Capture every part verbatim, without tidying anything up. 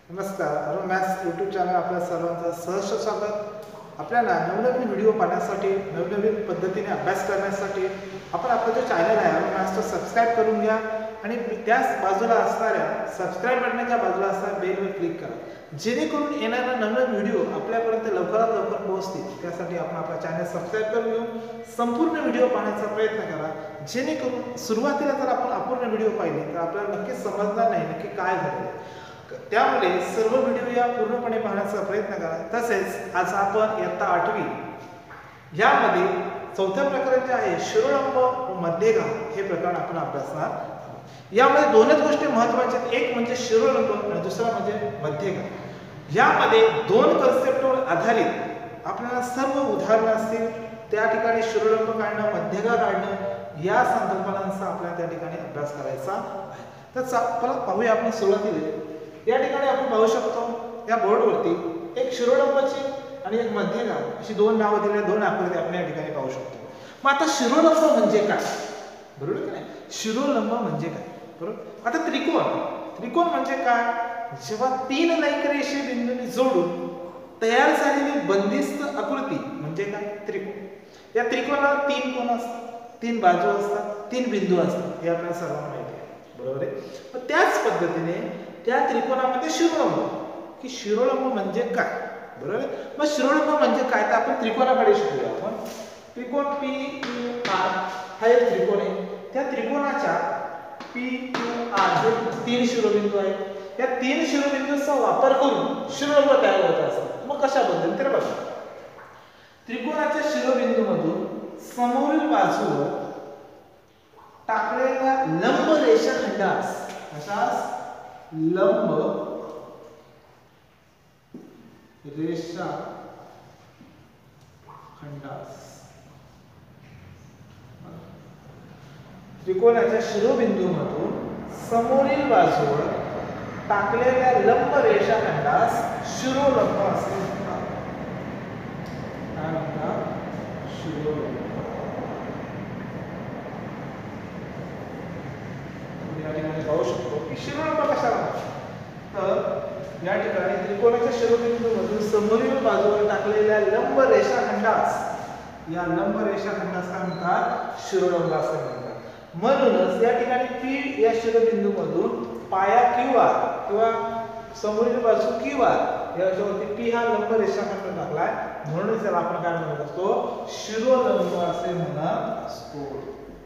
नमस्कार, Arun maths YouTube channel आपल्या सर्वांचं सहर्ष स्वागत. आपल्याला नवनवीन व्हिडिओ पाहण्यासाठी, नवनवीन पद्धतीने अभ्यास करण्यासाठी आपण आपलं जे चॅनल आहे अरुण मॅथ्सचं सबस्क्राईब करून घ्या आणि त्याच बाजूला असणाऱ्या सबस्क्राईब बटनाच्या बाजूला असणाऱ्या बेलवर क्लिक करा, जेणेकरून येणारा नवीन व्हिडिओ आपल्यापर्यंत लवकरात लवकर पोहोचतील. त्यासाठी आपण आपला चॅनल सबस्क्राईब करून घेऊन संपूर्ण व्हिडिओ पाहण्याचा प्रयत्न करा, जेणेकरून सुरुवातीला जर आपण अपूर्ण व्हिडिओ पाहिले तर आपल्याला नक्कीच समजणार नाही नक्की काय झाले. त्यामुळे सर्व व्हिडिओ या पूर्णपणे पाहण्याचा प्रयत्न करा. तसेच आज आपण इयत्ता आठवी यामध्ये चौथ्या प्रकरण जे आहे शिरोलंब व मध्यगा हे प्रकरण आपण अभ्यासणार. यामध्ये दोनच गोष्टी महत्त्वाच्या आहेत, एक म्हणजे शिरोलंब आणि दुसरा म्हणजे मध्यगा. यामध्ये दोन कन्सेप्टवर आधारित आपल्याला सर्व उदाहरणं असतील. त्या ठिकाणी शिरोलंब काढणं, मध्यगा काढणं या संकल्पनांचा आपल्याला त्या ठिकाणी अभ्यास करायचा आहे. तर परत पाहूया. आपण सुरुवातीला या ठिकाणी आपण पाहू शकतो या बोर्डवरती एक शिरोलंबाची आणि एक मध्यगा अशी दोन नावं दिलेली, दोन आकृती आपण या ठिकाणी पाहू शकतो. मग आता शिरोलंब म्हणजे काय, बरोबर की नाही? शिरोलंब म्हणजे काय, बरोबर? आता त्रिकोण त्रिकोण म्हणजे काय? जेव्हा तीन नैकरेषीय बिंदूंनी जोडून तयार झालेली बंदिस्त आकृती म्हणजे काय? त्रिकोण. या त्रिकोणाला तीन कोण असतात, तीन बाजू असतात, तीन बिंदू असतात, हे आपल्याला सर्वांना माहिती आहे, बरोबर आहे? मग त्याच पद्धतीने त्या त्रिकोणामध्ये शिरोलंब की शिरोलंब म्हणजे काय, बरोबर आहे? मग शिरोलंब म्हणजे काय तर आपण त्रिकोणाकडे शिकूया. आपण त्रिकोण पी क्यू आर हा एक त्रिकोण आहे. त्या त्रिकोणाच्या पी क्यू आर हे तीन शिरोबिंदू आहेत. या तीन शिरोबिंदूंचा वापर करून शिरोलंब तयार होत असतात. मग कशाबद्दल तर बघा, त्रिकोणाच्या शिरोबिंदूमधून समोरील बाजूवर टाकलेल्या लंब रेषाखंडास अशाच लंब रेषा खंडास त्रिकोणाच्या शिरोबिंदूमधून समोरील बाजूवर टाकलेल्या लंब रेषाखंडास शिरोलंब असे म्हणतात. काय म्हणतात? शिरोलंब. या ठिकाणी पाहू शकतो की शिरोलंब कशाला म्हणतात. तर या ठिकाणी त्रिकोणाच्या शिरोबिंदूमधून समोरील बाजूवर टाकलेल्या लंब रेषाखंडास, या लंब रेषाखंडास काय म्हणतात? शिरोलंब असे म्हणतात. म्हणूनच या ठिकाणी पी या शिरोबिंदूमधून पाया क्यू आर किंवा समोरील बाजू क्यू आर याच्यावरती पी हा लंब रेषाखंड टाकलाय, म्हणून त्याला आपण काय म्हणत असतो? शिरोलंब असे म्हणत असतो.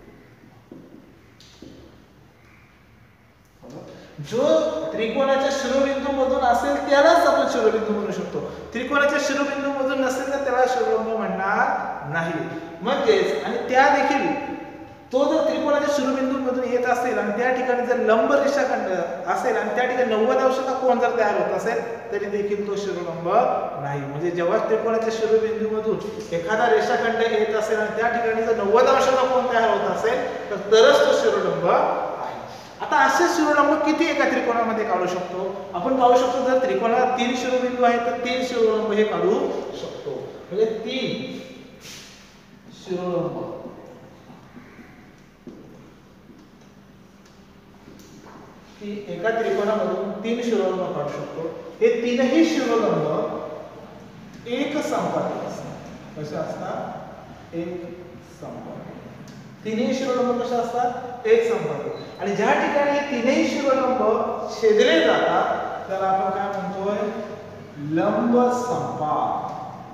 जो त्रिकोणाच्या शिरोबिंदू मधून असेल त्यालाच आपण शिरोबिंदू म्हणू शकतो. त्रिकोणाच्या शिरोबिंदू मधून नसेल तर त्याला शिरोलंब म्हणणार नाही. म्हणजेच आणि त्या देखील तो जर त्रिकोणाच्या शिरोबिंदू मधून येत असेल आणि त्या ठिकाणी जर लंब रेषाखंड असेल आणि त्या ठिकाणी नव्वद अंशाचा कोन जर तयार होत असेल तरी देखील तो शिरोलंब नाही. म्हणजे जेव्हा त्रिकोणाच्या शिरोबिंदू मधून एखादा रेषाखंड येत असेल आणि त्या ठिकाणी जर नव्वद अंशाचा कोन तयार होत असेल तर तरच तो शिरोलंब. आता असे शिरोलंब किती एका त्रिकोणामध्ये काढू शकतो? आपण पाहू शकतो जर त्रिकोणाला तीन शिरोबिंदू आहेत तर तीन शिरोलंब हे काढू शकतो. म्हणजे तीन शिरोलंब की एका त्रिकोणामधून तीन शिरोलंब काढू शकतो. हे तीनही शिरोलंब एक संपाती असतात. कसे असतात? एक संपाती. तीनही शिरोलंब कसे असतात? एक संपाती. आणि ज्या ठिकाणी हे तीनही शिरोलंब छेदले जातात त्याला आपण काय म्हणतोय? लंब संपात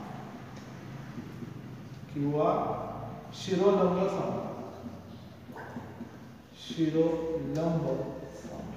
किंवा शिरोलंब संपात. शिरोलंब संपात.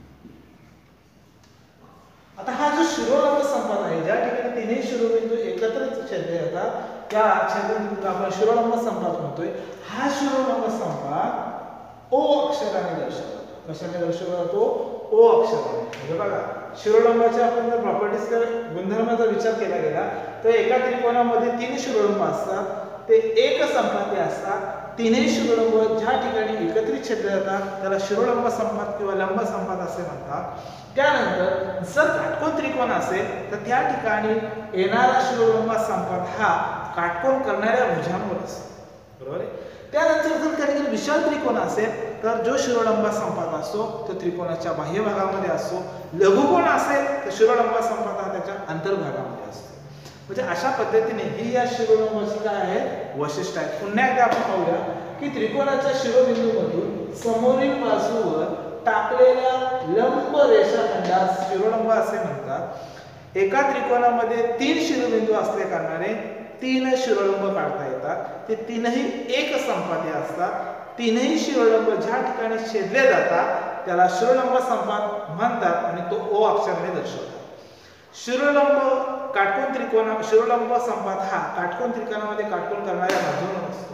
आता हा जो शिरोलंब संपात आहे, ज्या ठिकाणी तीनही शिरोबिंदू एकत्रित छेदले जातात त्या छेदनबिंदूला आपण शिरोलंब संपात म्हणतोय. हा शिरोलंब संपात ओ अक्षराने दर्शवला जातो. कशाने दर्शवला जातो? ओ अक्षराने. म्हणजे बघा, शिरोलंबाच्या आपण जर प्रॉपर्टीजच्या गुणधर्माचा विचार केला गेला तर एका त्रिकोणामध्ये तीन शिरोलंब असतात, ते एक संपाती असतात. तीनही शिरोलंब ज्या ठिकाणी एकत्रित छेदले जातात त्याला शिरोलंब संपात किंवा लंब संपात असे म्हणतात. त्यानंतर जर काटकोन त्रिकोण असेल तर त्या ठिकाणी येणारा शिरोलंब संपात हा काटकोन करणाऱ्या भुजांवर असतो. बरोबर आहे. त्यानंतर जर कधी विशाल त्रिकोण असेल तर जो शिरोलंब संपात असतो तो त्रिकोणाच्या बाह्य भागामध्ये असतो. लघुकोण असेल तर शिरोलंब संपात हा त्याच्या अंतर्भागामध्ये असतो. म्हणजे अशा पद्धतीने ही या शिरोलंबाची काय आहे वैशिष्ट्य आहे. पुन्हा एकदा आपण पाहूया की त्रिकोणाच्या शिरोबिंदूमधून समोरील बाजूवर टाकलेल्या लंब रेषाखंडास शिरोलंब असे म्हणतात. एका त्रिकोणामध्ये तीन शिरोबिंदू असल्या कारणाने तीन शिरोलंब काढता येतात. ते तीनही एक संपाती असतात. तीनही शिरोलंब ज्या ठिकाणी छेदले जातात त्याला शिरोलंब संपात म्हणतात आणि तो ओ अक्षराने दर्शवतात. शिरोलंब काटकोन त्रिकोण शिरोलंब संपात हा काटकोन त्रिकोणामध्ये काटकोन करणाऱ्या बाजूने असतो.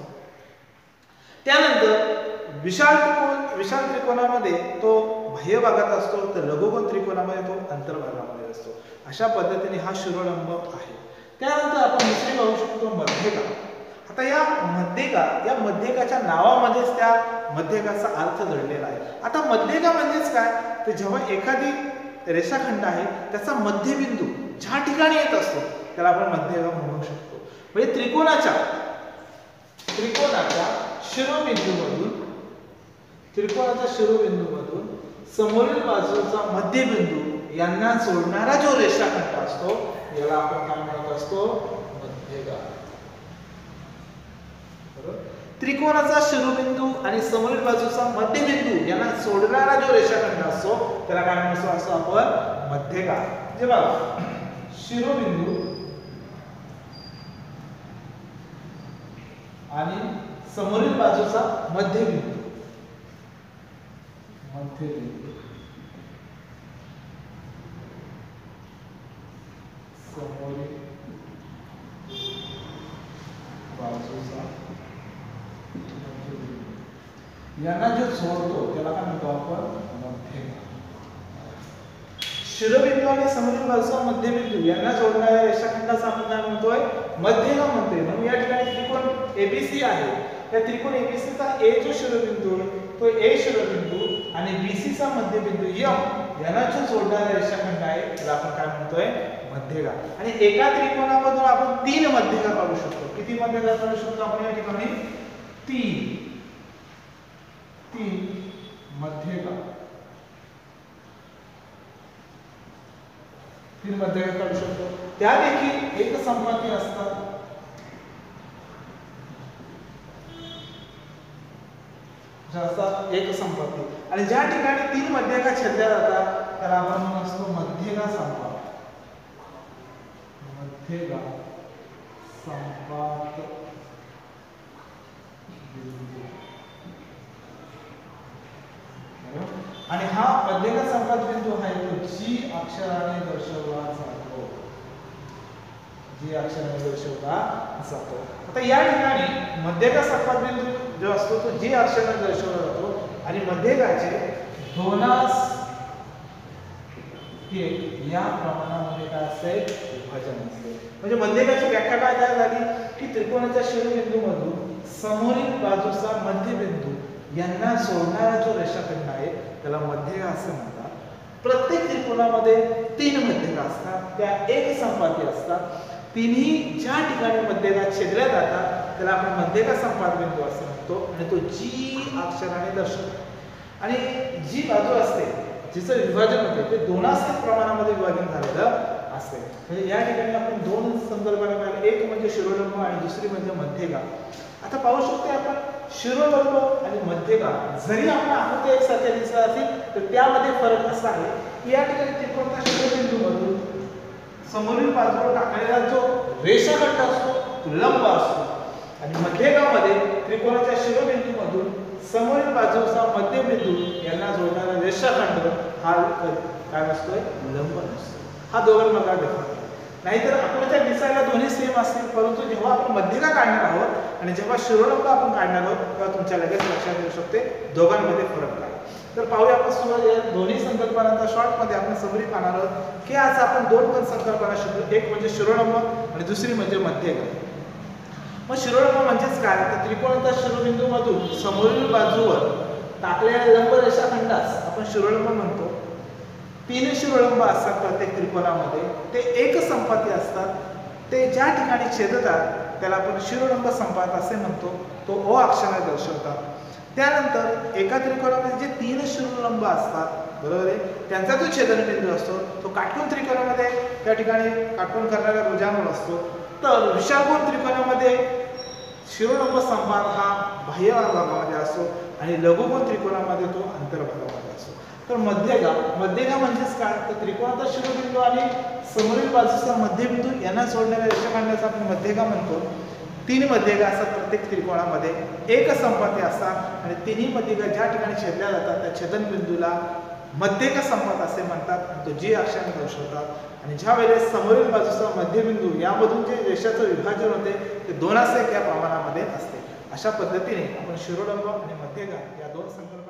त्यानंतर विशाल त्रिकोण विशाल त्रिकोणामध्ये तो बाह्य भागात असतो तर लघुकोन त्रिकोणामध्ये तो अंतर्भागामध्ये असतो. अशा पद्धतीने हा शिरोलंब आहे. त्यानंतर आपण दुसरी पाहू शकतो मध्यका. आता या मध्यका या मध्यकाच्या नावामध्येच त्या मध्यकाचा अर्थ दडलेला आहे. आता मध्यका म्हणजेच काय तर जेव्हा एखादी रेषाखंड आहे त्याचा मध्यबिंदू ज्या ठिकाणी येत असतो त्याला आपण मध्यका म्हणू शकतो. म्हणजे त्रिकोणाच्या त्रिकोणाच्या शिरोबिंदूमधून त्रिकोणाच्या शिरोबिंदूमधून समोरील बाजूचा मध्यबिंदू यांना जोडणारा जो रेषाखंड असतो याला आपण काय म्हणत असतो मध्यका. त्रिकोणाचा शिरोबिंदू आणि समोरील बाजूचा मध्यबिंदू यांना जोडणारा जो रेषाखंड असतो त्याला काय म्हणतो असतो आपण मध्यका. जे बघा शिरोबिंदू आणि समोरील बाजूचा मध्यबिंदू मध्यबिंदू समोरील बाजूचा यांना जो जोडतो त्याला काय म्हणतो आपण मध्यका. शिरोबिंदू आणि समोरील बाजूचा मध्यबिंदू यांना जोडणाऱ्या रेषाखंडाचा आपण काय म्हणतोय मध्यका म्हणतोय. म्हणून या ठिकाणी त्रिकोण एबीसी आहे. त्या त्रिकोण एबीसी चा ए जो शिरोबिंदू तो ए शिरोबिंदू आणि बीसी चा मध्यबिंदू एम यांना जो जोडणारा रेषाखंड आहे त्याला आपण काय म्हणतोय मध्यका. आणि एका त्रिकोणामधून आपण तीन मध्यका काढू शकतो. किती मध्यका काढू शकतो आपण या ठिकाणी तीन तीन मध्यका तीन मध्यका काढू शकतो. त्या देखील एक संपाती असतात. एक संपाती आणि ज्या ठिकाणी तीन मध्यका छेदल्या जातात त्याला आपण म्हणत असतो मध्यका संपात. मध्यका संपात आणि हा मध्यका संपात बिंदू आहे तो जी अक्षराने दर्शवला जातो. जी अक्षराने दर्शवला जातो. आता या ठिकाणी मध्यका संपात बिंदू जो असतो तो जी अक्षराने दर्शवला जातो आणि मध्यकाचे दोनास एक या प्रमाणामध्ये काय असेल विभाजन असेल. म्हणजे मध्यकाची व्याख्या काय काय झाली की त्रिकोणाच्या शिरोबिंदूमधून समोरील बाजूचा मध्यबिंदू यांना जोडणारा जो रेषाखंड आहे त्याला मध्यका असे म्हणतात. प्रत्येक त्रिकोणामध्ये तीन मध्यका असतात. त्या एक संपाती असतात. तिन्ही ज्या ठिकाणी मध्यका छेदल्या जातात त्याला आपण मध्यका संपात बिंदू असे म्हणतो आणि तो जी अक्षराने दर्शवतो. आणि जी बाजू असते जिचं विभाजन होते ते दोनास्थिक प्रमाणामध्ये विभाजन झालेलं असते. म्हणजे या ठिकाणी आपण दोन संदर्भाने पाहिले. एक म्हणजे शिरोलंब आणि दुसरी म्हणजे मध्यका. आता पाहू शकतो आपण शिरोलंब आणि मध्यका जरी आपण आकृती एकसारख्या दिसत असेल तर त्यामध्ये फरक असा आहे की या ठिकाणी त्रिकोणाच्या शिरोबिंदूमधून समोरील बाजूला टाकलेला जो रेषाखंड असतो तो लंब असतो आणि मध्यकामध्ये त्रिकोणाच्या शिरोबिंदूमधून समोरील बाजूचा मध्यबिंदू यांना जोडणारा रेषाखंड हा काय असतोय लंब असतो. हा दोघांमधला फरक. नाहीतर आकृत्या दिसायला दोन्ही सेम असतील परंतु जेव्हा आपण मध्यका काढणार आहोत आणि जेव्हा शिरोलंब आपण काढणार आहोत तेव्हा तुमच्या लगेच लक्षात येऊ शकते दोघांमध्ये फरक काय. तर पाहूया आपण सुरुवात या दोन्ही संकल्पनांचा शॉर्ट मध्ये आपण समरी पाहणार आहोत की आज आपण दोन पण संकल्पना शिकलो. एक म्हणजे शिरोलंब आणि दुसरी म्हणजे मध्यका. मग शिरोलंब म्हणजेच काय तर त्रिकोणाच्या शिरोबिंदूमधून समोरील बाजूवर टाकलेल्या लंब रेषाखंडास आपण शिरोलंब म्हणतो. तीन शिरोलंब असतात प्रत्येक त्रिकोणामध्ये. ते एक संपाती असतात. ते ज्या ठिकाणी छेदतात त्याला आपण शिरोलंब संपात असे म्हणतो, तो ओ अक्षराने दर्शवतात. त्यानंतर एका त्रिकोणामध्ये जे तीन शिरोलंब असतात, बरोबर आहे, त्यांचा जो छेदनबिंदू असतो तो काटकोन त्रिकोणामध्ये त्या ठिकाणी काटकोन करणाऱ्या भुजांवर असतो. तर विशालकोन त्रिकोणामध्ये शिरोलंब संपात हा बाह्य भागामध्ये असतो आणि लघुकोन त्रिकोणामध्ये तो अंतर्भागामध्ये असतो. तर मध्यगा मध्यगा म्हणजेच काय, तर त्रिकोणाचा शिरोबिंदू आणि समोरील बाजूचा मध्यबिंदू यांना जोडणाऱ्या रेषाखंडाचा आपण मध्यगा म्हणतो. तीन मध्यगा असतात प्रत्येक त्रिकोणामध्ये, एक संपाती असतात आणि तिन्ही मध्यगा ज्या ठिकाणी छेदल्या जातात त्या छेदनबिंदूला मध्यगा संपात असे म्हणतात. तो जी अक्षराने दर्शवतात. आणि ज्या वेळेस समोरील बाजूचा मध्यबिंदू यामधून जे रेषाचं विभाजन होते ते दोनास एक या प्रमाणामध्ये असते. अशा पद्धतीने आपण शिरोलंब आणि मध्यगा या दोन संकल्पना